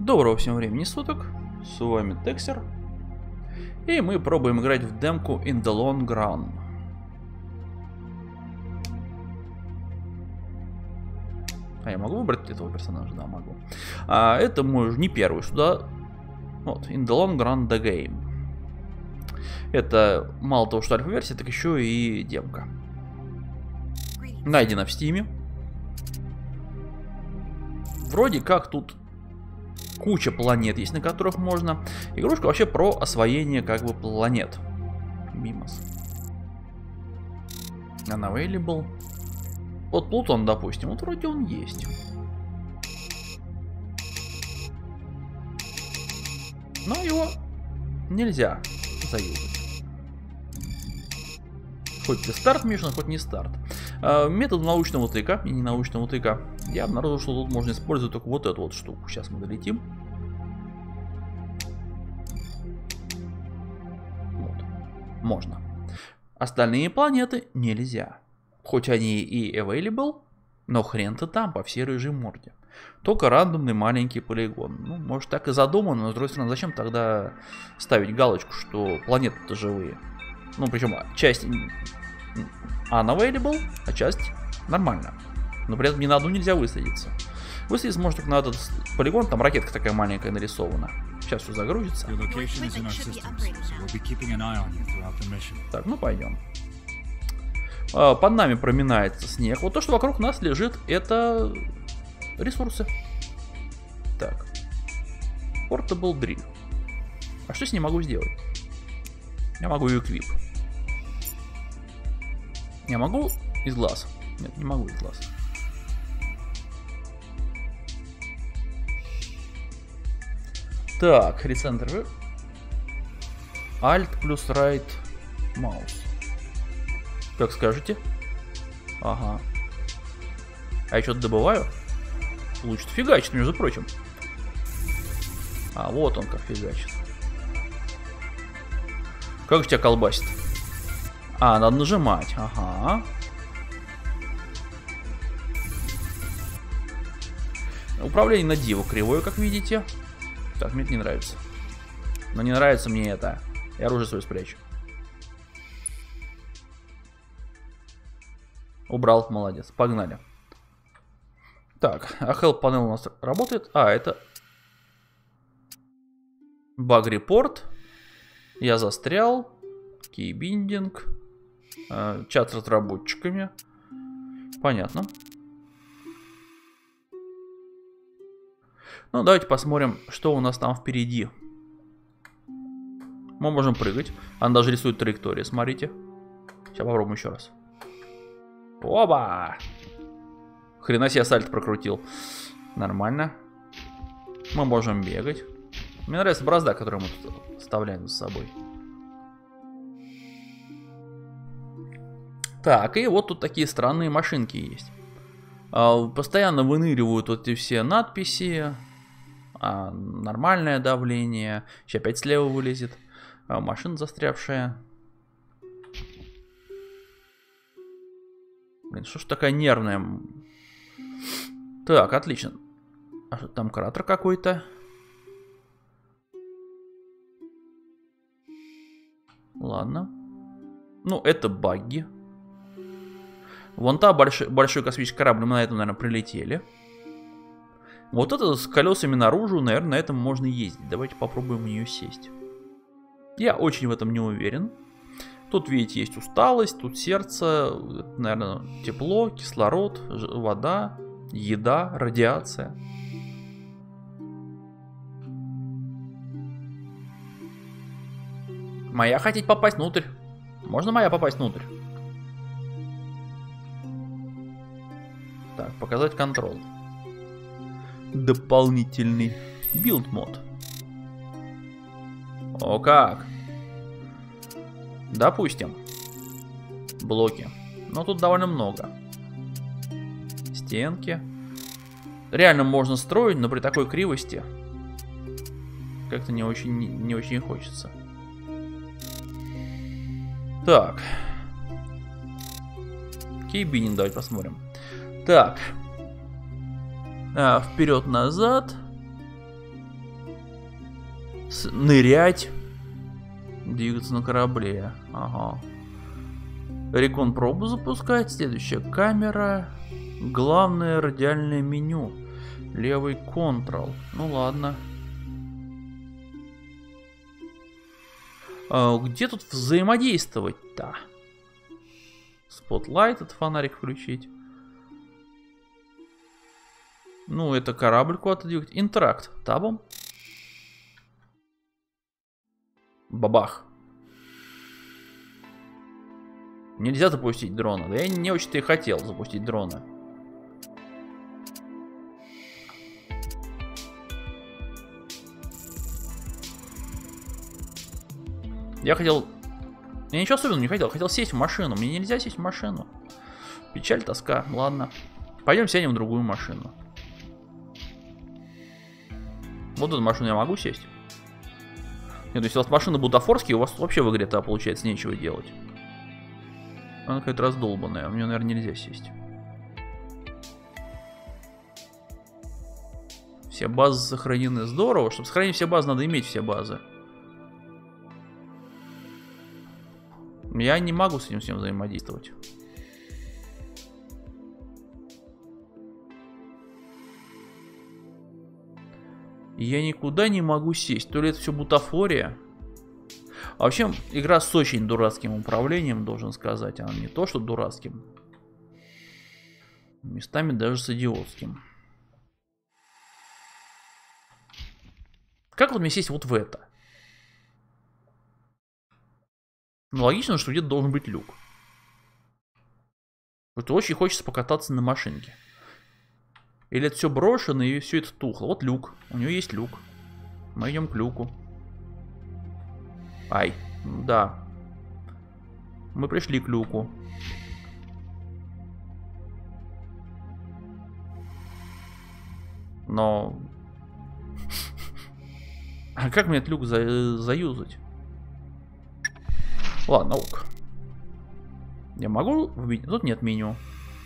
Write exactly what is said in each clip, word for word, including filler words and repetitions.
Доброго всем времени суток, с вами Тексер, и мы пробуем играть в демку In the Long Run. А я могу выбрать этого персонажа? Да, могу. А это мой не первый сюда. Вот, In the Long Run The Game. Это мало того, что альфа-версия, так еще и демка. Найдена в Стиме. Вроде как тут куча планет есть, на которых можно. Игрушка вообще про освоение как бы планет. Мимос. Unavailable. Вот Плутон, допустим, вот вроде он есть. Но его нельзя заюзать. Хоть ты старт мишен, хоть не старт. А, метод научного тыка и не научного тыка. Я обнаружил, что тут можно использовать только вот эту вот штуку. Сейчас мы долетим. Вот. Можно. Остальные планеты нельзя. Хоть они и available, но хрен-то там, по всей рыжей морде. Только рандомный маленький полигон. Ну, может так и задумано, но с другой стороны, зачем тогда ставить галочку, что планеты-то живые? Ну, причем часть unavailable, а часть нормально. Но при этом ни на одну нельзя высадиться. Высадиться можно только на этот полигон, там ракетка такая маленькая нарисована. Сейчас все загрузится. Так, ну пойдем. Под нами проминается снег. Вот то, что вокруг нас лежит, это ресурсы. Так. Portable drill. А что с ним могу сделать? Я могу equip. Я могу из глаз? Нет, не могу из глаз. Так, рецентр. Alt плюс right mouse. Как скажете? Ага. А я что-то добываю? Луч фигачит, между прочим. А, вот он как фигачит. Как же тебя колбасит? А, надо нажимать. Ага. Управление на диву кривое, как видите. Так, мне это не нравится. Но не нравится мне это. Я оружие свое спрячу. Убрал, молодец. Погнали. Так, а help панель у нас работает. А, это баг репорт. Я застрял. Кейбиндинг. Э, чат с разработчиками. Понятно. Ну, давайте посмотрим, что у нас там впереди. Мы можем прыгать. Она даже рисует траекторию, смотрите. Сейчас попробуем еще раз. Оба! Хрена себе сальто прокрутил. Нормально. Мы можем бегать. Мне нравится борозда, которую мы тут вставляем за собой. Так, и вот тут такие странные машинки есть. Постоянно выныривают вот эти все надписи. Нормальное давление. Сейчас опять слева вылезет. Машина застрявшая. Блин, что ж такая нервная? Так, отлично. А что там, кратер какой-то? Ладно. Ну, это багги. Вон та большой, большой космический корабль, мы на этом, наверное, прилетели. Вот это с колесами наружу, наверное, на этом можно ездить. Давайте попробуем в нее сесть. Я очень в этом не уверен. Тут, видите, есть усталость, тут сердце, наверное, тепло, кислород, вода, еда, радиация. Моя хотеть попасть внутрь. Можно моя попасть внутрь? Так, показать контроль. Дополнительный билд мод. О как! Допустим. Блоки. Но тут довольно много. Стенки. Реально можно строить, но при такой кривости как-то не очень, не, не очень хочется. Так. Кейбининг давайте посмотрим. Так. А, вперед-назад. С нырять. Двигаться на корабле. Ага. Рекон пробу запускать. Следующая камера. Главное радиальное меню. Левый контрол. Ну ладно. А где тут взаимодействовать-то? Спотлайт, этот фонарик включить. Ну, это корабль куда-то двигать. Интеракт. Табом. Бабах. Нельзя запустить дрона. Да я не очень-то и хотел запустить дрона. Я хотел... Я ничего особенного не хотел. Хотел сесть в машину. Мне нельзя сесть в машину. Печаль, тоска. Ладно. Пойдем сядем в другую машину. Вот эту машину я могу сесть? Нет, если у вас машины бутафорские, у вас вообще в игре-то получается нечего делать. Она какая-то раздолбанная. У меня, наверное, нельзя сесть. Все базы сохранены. Здорово. Чтобы сохранить все базы, надо иметь все базы. Я не могу с этим всем взаимодействовать. Я никуда не могу сесть. То ли это все бутафория. А вообще, игра с очень дурацким управлением, должен сказать. Она не то, что дурацким. Местами даже с идиотским. Как вот мне сесть вот в это? Ну, логично, что где-то должен быть люк. Вот очень хочется покататься на машинке. Или это все брошено и все это тухло. Вот люк. У него есть люк. Мы идем к люку. Ай, да. Мы пришли к люку. Но... А как мне этот люк за заюзать? Ладно, ок. Я могу в меню? Тут нет меню.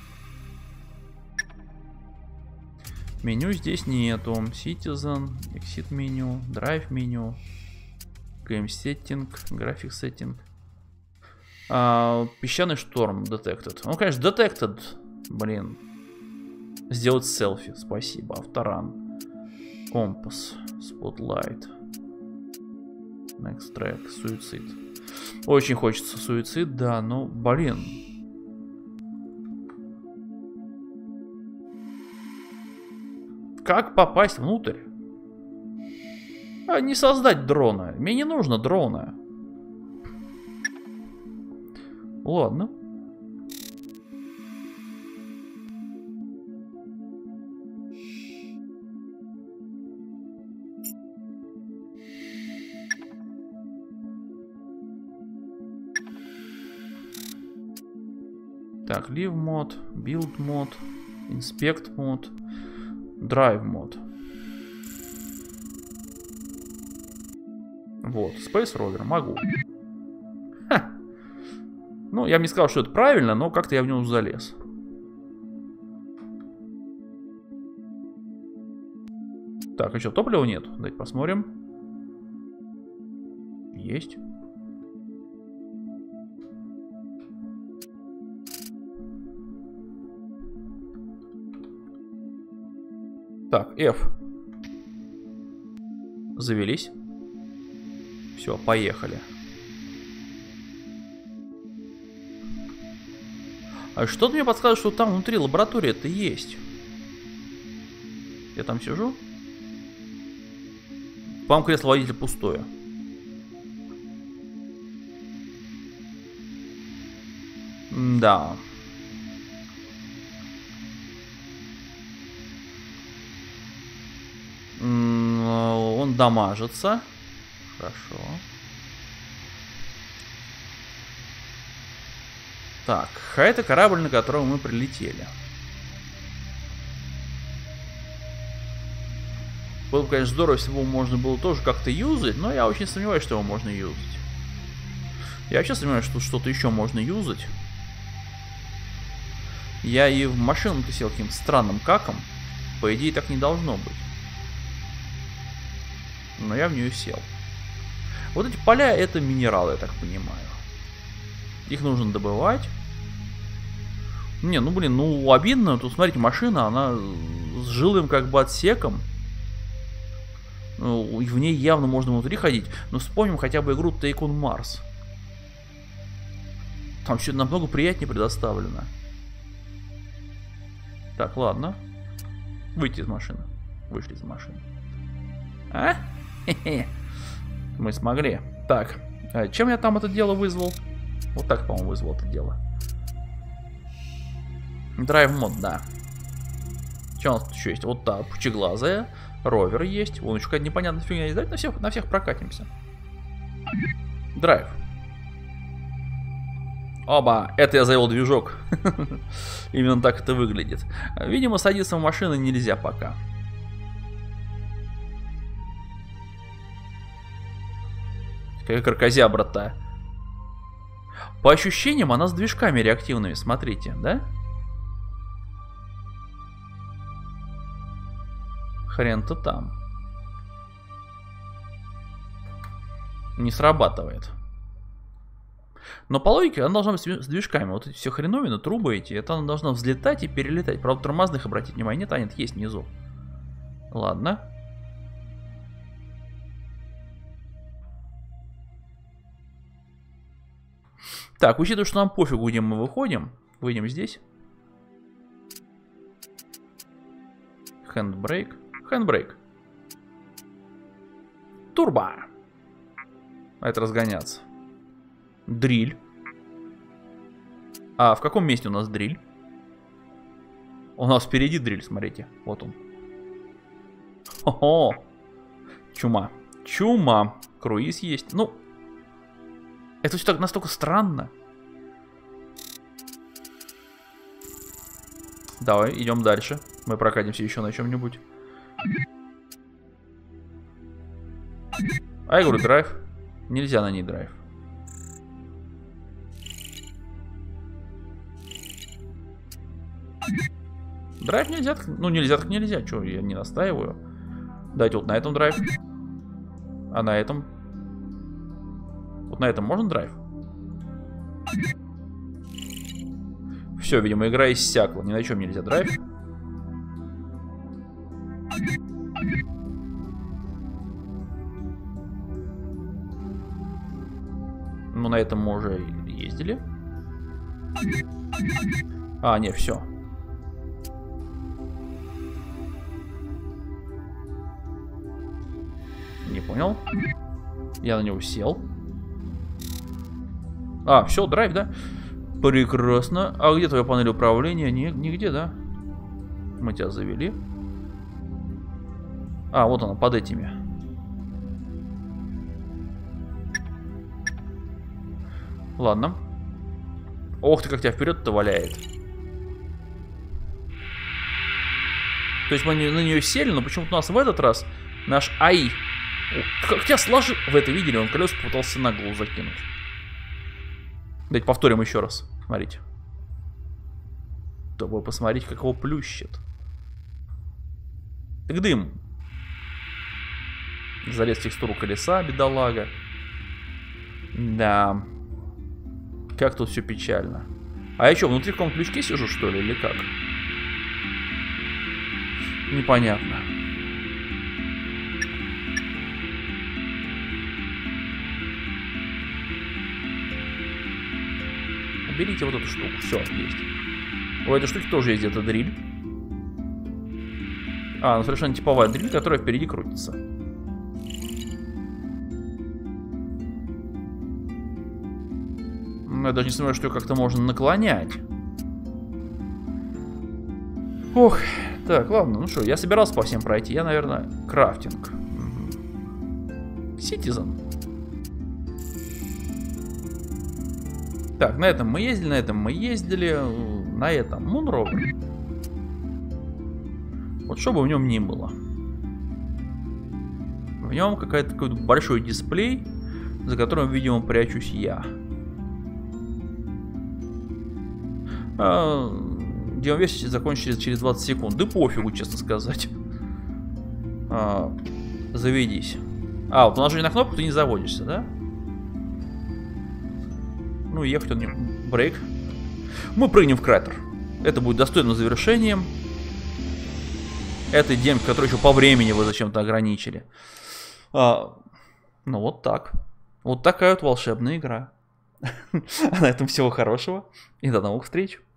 Меню здесь нету. Citizen, Exit меню, Drive меню, Game Setting, Graphic Setting. А, песчаный шторм Detected. Ну, конечно, Detected. Блин. Сделать селфи. Спасибо. Авторан. Компас. Spotlight. Next track. Суицид. Очень хочется суицид, да, но, блин. Как попасть внутрь? А не создать дрона. Мне не нужно дрона. Ладно. Так, Live мод, Build мод, Inspect мод, Drive мод. Вот, Space Rover, могу. Ха. Ну, я бы не сказал, что это правильно, но как-то я в него залез. Так, а что, топлива нет? Давайте посмотрим. Есть. Так, F. Завелись. Все, поехали. А что-то мне подсказывает, что там внутри лаборатория-то есть. Я там сижу. По-моему, кресло водителя пустое. Да. Он дамажится. Хорошо. Так, это корабль, на котором мы прилетели. Было бы, конечно, здорово, если бы его можно было тоже как-то юзать, но я очень сомневаюсь, что его можно юзать. Я вообще сомневаюсь, что что-то еще можно юзать. Я и в машину-то сел каким-то странным каком. По идее, так не должно быть. Но я в нее сел. Вот эти поля — это минералы, я так понимаю. Их нужно добывать. Не, ну блин, ну обидно. Тут, смотрите, машина, она с жилым как бы отсеком. Ну, в ней явно можно внутри ходить. Но вспомним хотя бы игру Take on Mars. Там все намного приятнее предоставлено. Так, ладно. Выйти из машины. Вышли из машины. А? Хе-хе. Мы смогли. Так, а чем я там это дело вызвал? Вот так, по-моему, вызвал это дело. Драйв мод, да. Что у нас тут еще есть? Вот та пучеглазая. Ровер есть. Вон еще какая-то непонятная фигня есть. Давайте на всех, на всех прокатимся. Драйв. Оба, это я завел движок. Именно так это выглядит. Видимо, садиться в машину нельзя пока. Какая кракозябра-то. По ощущениям, она с движками реактивными, смотрите, да? Хрен-то там. Не срабатывает. Но по логике она должна быть с движками. Вот эти все хреновины, трубы эти, это она должна взлетать и перелетать. Правда, тормозных, обратить внимание, нет, а нет, есть внизу. Ладно. Так, учитывая, что нам пофигу, где мы выходим, выйдем здесь. Хэндбрейк. Хэндбрейк. Турбо. А это разгоняться. Дриль. А в каком месте у нас дриль? У нас впереди дриль, смотрите. Вот он. Хо-хо. Чума. Чума. Круиз есть. Ну, это все так настолько странно. Давай, идем дальше. Мы прокатимся еще на чем-нибудь. А я говорю, драйв. Нельзя на ней драйв. Драйв нельзя, ну нельзя так нельзя, что я не настаиваю. Дайте вот на этом драйв. А на этом? Вот на этом можно драйв? Все, видимо, игра иссякла, ни на чем нельзя драйв. Ну на этом мы уже ездили. А, не, все. Не понял. Я на него сел. А, все, драйв, да? Прекрасно. А где твоя панель управления? Ни, нигде, да? Мы тебя завели. А, вот она, под этими. Ладно. Ох ты, как тебя вперед-то валяет. То есть мы на нее сели, но почему-то у нас в этот раз наш АИ... Как тебя сложил... Вы это видели? Он колеса попытался на голову закинуть. Давайте повторим еще раз. Смотрите. Чтобы посмотреть, как его плющит. Так дым. Залез в текстуру колеса, бедолага. Да. Как тут все печально. А я что, внутри в каком-то лючке сижу, что ли, или как? Непонятно. Уберите вот эту штуку. Все, есть. У этой штуки тоже есть где-то дриль. А, ну совершенно типовая дриль, которая впереди крутится. Я даже не сомневаюсь, что ее как-то можно наклонять. Ох, так, ладно, ну что, я собирался по всем пройти. Я, наверное, крафтинг. Citizen. Так, на этом мы ездили, на этом мы ездили. На этом Moon Rover. Вот что бы в нем ни было. В нем какой-то какой-то большой дисплей, за которым, видимо, прячусь я. Демоверсия закончится через двадцать секунд. Да пофигу, честно сказать. А, заведись. А, вот нажми на кнопку, ты не заводишься, да? Ну, ехать он не... Брейк. Мы прыгнем в кратер. Это будет достойным завершением этой демки, которую еще по времени вы зачем-то ограничили. А, ну, вот так. Вот такая вот волшебная игра. А на этом всего хорошего. И до новых встреч.